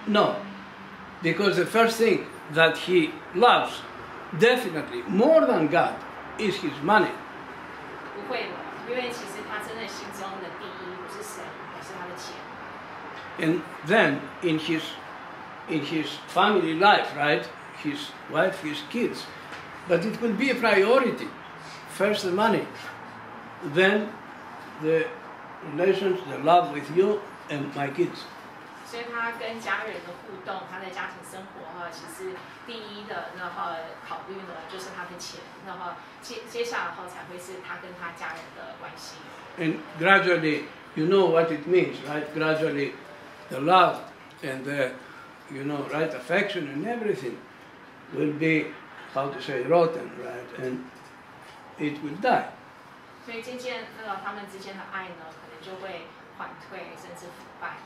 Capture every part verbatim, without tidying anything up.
No, because the first thing that he loves, definitely more than God, is his money. 不会的，因为其实他真的心中的第一不是神，而是他的钱。 And then in his in his family life, right? His wife, his kids, but it will be a priority. First the money, then the relations, the love with you and my kids. 所以他跟家人的互动，他的家庭生活哈，其实第一的然后考虑呢，就是他的钱，然后接接下来后才会是他跟他家人的关系。 And gradually, you know what it means, right? Gradually, the love and the, you know, right, affection and everything will be, how to say, rotten, right? And it will die. 所以渐渐那个他们之间的爱呢，可能就会缓退，甚至腐败。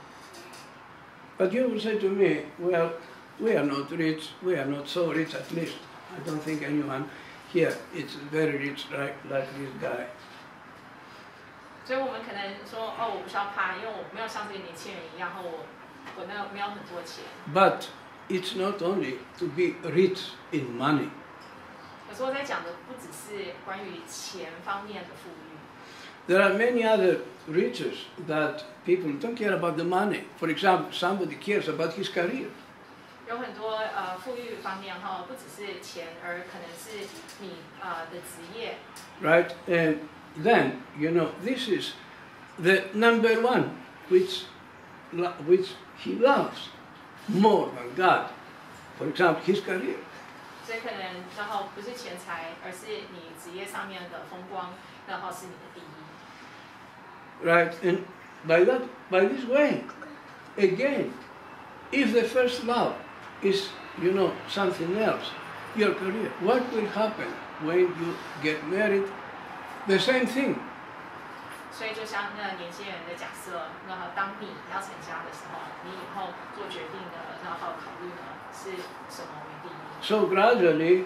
But you will say to me, well, we are not rich, we are not so rich at least. I don't think anyone here is very rich like, like this guy. 所以我们可能说，哦，我不需要怕，因为我没有像这个年轻人一样，然后我我没有没有很多钱。 But it's not only to be rich in money. 可是我在讲的不只是关于钱方面的富裕。 There are many other riches that people don't care about the money. For example, somebody cares about his career. 有很多呃富裕方面哈，不只是钱，而可能是你呃的职业。 Right, and then you know this is the number one, which which he loves more than God. For example, his career. 所以可能然后不是钱财，而是你职业上面的风光，然后是你的第一。 Right, and by that, by this way, again, if the first love is, you know, something else, your career, what will happen when you get married? The same thing. 所以就像那年轻人的假设，然后当你要成家的时候，你以后做决定的，然后考虑的是什么为第一？ So gradually,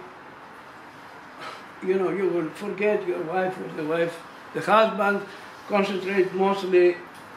you know, you will forget your wife or the wife, the husband. Concentrate mostly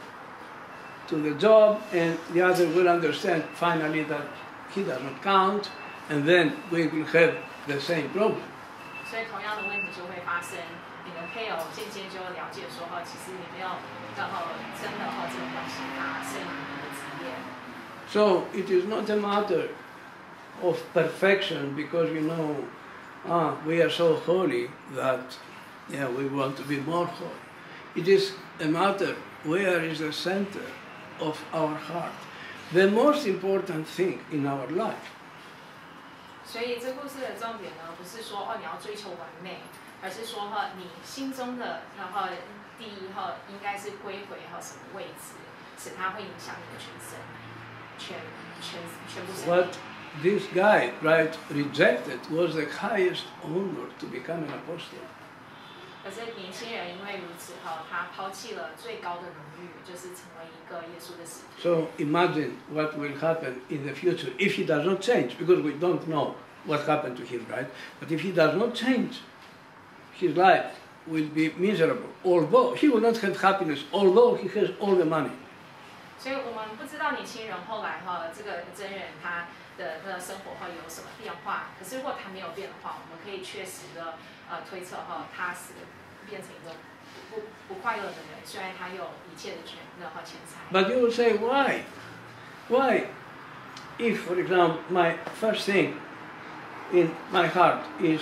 to the job, and the other will understand finally that he does not count, and then we will have the same problem. 所以同样的问题就会发生，你的配偶渐渐就了解说哈，其实你没有，然后真的哈这种关系大胜于你的职业。 So it is not a matter of perfection because you know, ah, we are so holy that yeah we want to be more holy. It is a matter where is the center of our heart, the most important thing in our life. 所以这故事的重点呢，不是说哦你要追求完美，而是说哈你心中的然后第一哈应该是归回哈什么位置，使它会影响你的全身，全全全部生命。 What this guy right rejected was the highest honor to become an apostle. 可是年轻人因为如此哈，他抛弃了最高的荣誉，就是成为一个耶稣的使徒。 So imagine what will happen in the future if he does not change, because we don't know what happened to him, right? But if he does not change, his life will be miserable. Although he will not have happiness, although he has all the money. 所以我们不知道年轻人后来哈，这个真人他的那个生活会有什么变化。可是如果他没有变的话，我们可以确实的呃推测哈，他是变成一个不不快乐的人。虽然他有一切的权的和钱财。 But you will say, why? Why? If, for example, my first thing in my heart is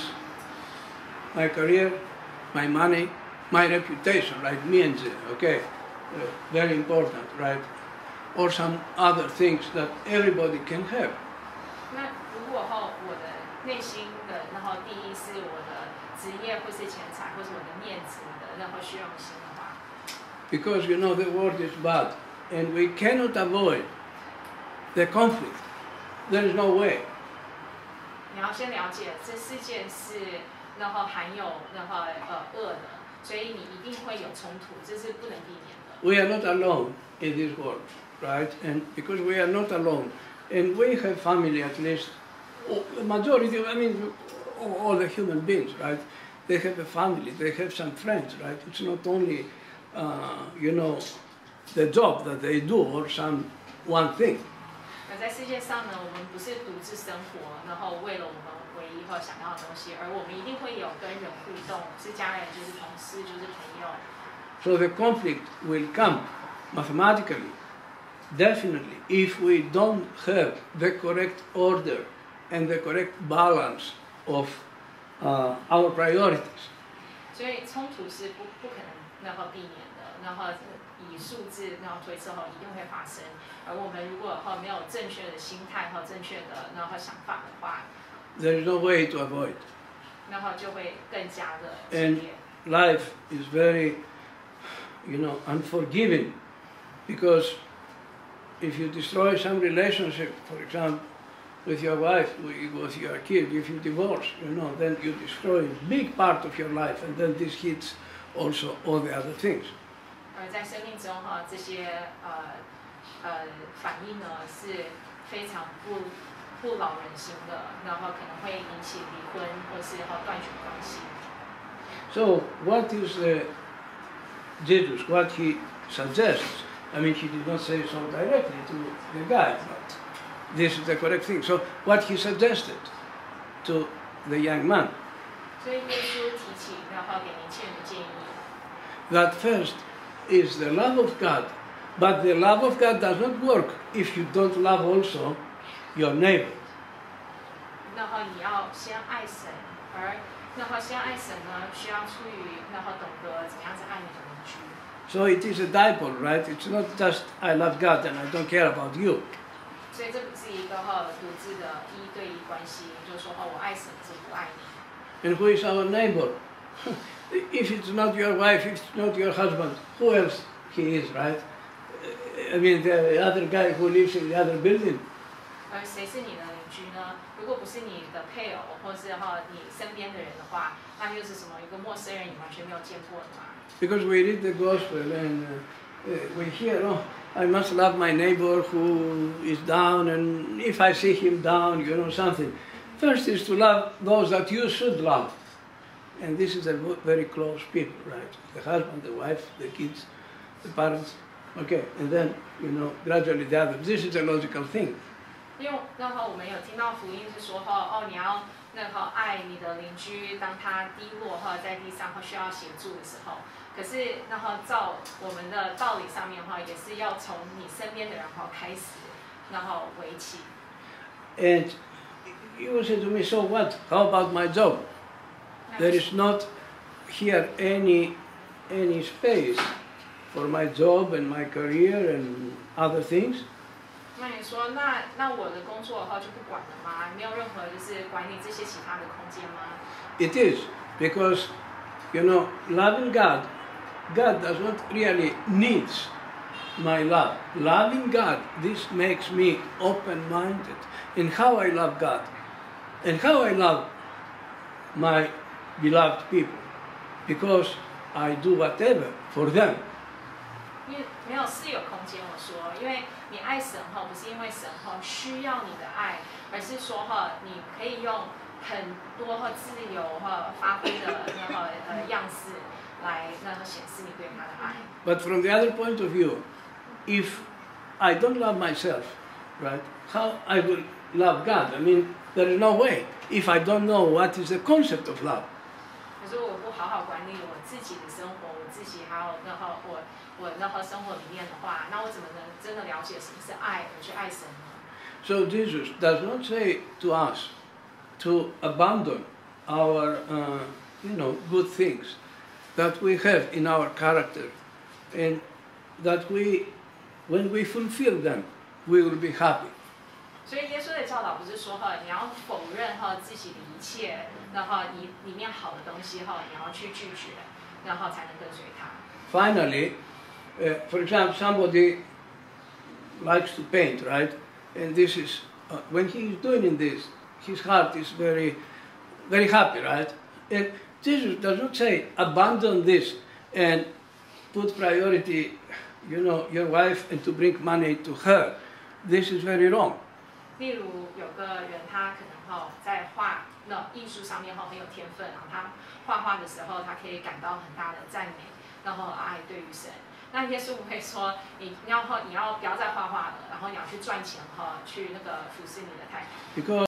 my career, my money, my reputation, right? Między, okay? Uh, very important, right? Or some other things that everybody can have. 那如果哈我的内心的，然后第一是我的职业，或是钱财，或是我的面子的任何虚荣心的话。 Because you know the world is bad, and we cannot avoid the conflict. There is no way. 你要先了解，这世界是然后含有然后呃恶的，所以你一定会有冲突，这是不能避免的。 We are not alone in this world, right? And because we are not alone, and we have family at least, the majority, I mean, all the human beings, right? They have a family, they have some friends, right? It's not only, uh, you know, the job that they do or some one thing. 在世界上呢，我们不是独自生活，然后为了我们唯一或想要的东西，而我们一定会有跟人互动，是家人，就是同事，就是朋友。 So the conflict will come mathematically, definitely, if we don't have the correct order and the correct balance of uh, our priorities. 所以冲突是不不可能然后避免的，然后以数字然后推测后一定会发生。而我们如果后没有正确的心态和正确的然后想法的话 there is no way to avoid. 然后就会更加的激 And 烈。 life is very, you know, unforgiving, because if you destroy some relationship, for example, with your wife, with your kid, if you divorce, you know, then you destroy a big part of your life, and then this hits also all the other things. 而在生命中哈，这些呃呃反应呢是非常不不老人心的，然后可能会引起离婚或是和断绝关系。 So what is uh, Jesus, what he suggests? I mean, he did not say so directly to the guy, but this is the correct thing. So what he suggested to the young man, 所以耶稣提起，然后给年轻人的建议， that first is the love of God, but the love of God does not work if you don't love also your neighbor. 然后你要先爱神，而然后先爱神呢，需要出于然后懂得怎么样子爱你的邻居。 So it is a dipole, right? It's not just I love God and I don't care about you. 所以这不是一个哈独自的一对一关系，就是说哦，我爱神，可是不爱你。 And who is our neighbor? If it's not your wife, if it's not your husband, who else he is, right? I mean, the other guy who lives in the other building. 而谁是你的邻居呢？如果不是你的配偶，或是哈你身边的人的话，那又是什么？一个陌生人，你完全没有见过的嘛？ Because we read the gospel and uh, uh, we hear, oh, I must love my neighbor who is down, and if I see him down, you know, something. First is to love those that you should love. And this is a very close people, right? The husband, the wife, the kids, the parents. Okay, and then, you know, gradually the others. This is a logical thing. 因为然后我们有听到福音是说哈哦，你要那个爱你的邻居，当他低落哈在地上或需要协助的时候，可是然后照我们的道理上面哈，也是要从你身边的人哈开始，然后围起。 And you say to me, so what? How about my job? There is not here any any space for my job and my career and other things. 那你说，那那我的工作的话就不管了吗？没有任何就是管理这些其他的空间吗？ It is, because, you know, loving God, God does not really needs my love. Loving God, this makes me open-minded in how I love God and how I love my beloved people, because I do whatever for them. 因为没有是有空间，我说，因为你爱神哈，不是因为神哈需要你的爱，而是说哈，你可以用很多哈自由哈发挥的那个呃样式来那个显示你对他的爱。 But from the other point of view, if I don't love myself, right, how I will love God? I mean, there is no way if I don't know what is the concept of love. 可是我不好好管理我自己的生活，我自己还有然后我我然后生活里面的话，那我怎么能真的了解什么是爱，而去爱神呢？ So Jesus does not say to us to abandon our, uh, you know, good things that we have in our character, and that we, when we fulfill them, we will be happy. 所以耶稣的教导不是说哈，你要否认哈自己的一切，然后你里面好的东西哈，你要去拒绝，然后才能跟随他。 Finally, uh, for example, somebody likes to paint, right? And this is, uh, when he is doing this, his heart is very, very happy, right? And Jesus does not say, abandon this and put priority, you know, your wife and to bring money to her. This is very wrong. 例如有个人他可能哈在画那艺术上面哈很有天分，然后他画画的时候他可以感到很大的赞美，然后爱对于神。 那耶稣不会说你你要你要不要再画画了，然后你要去赚钱哈，去那个服侍你的太太。 Because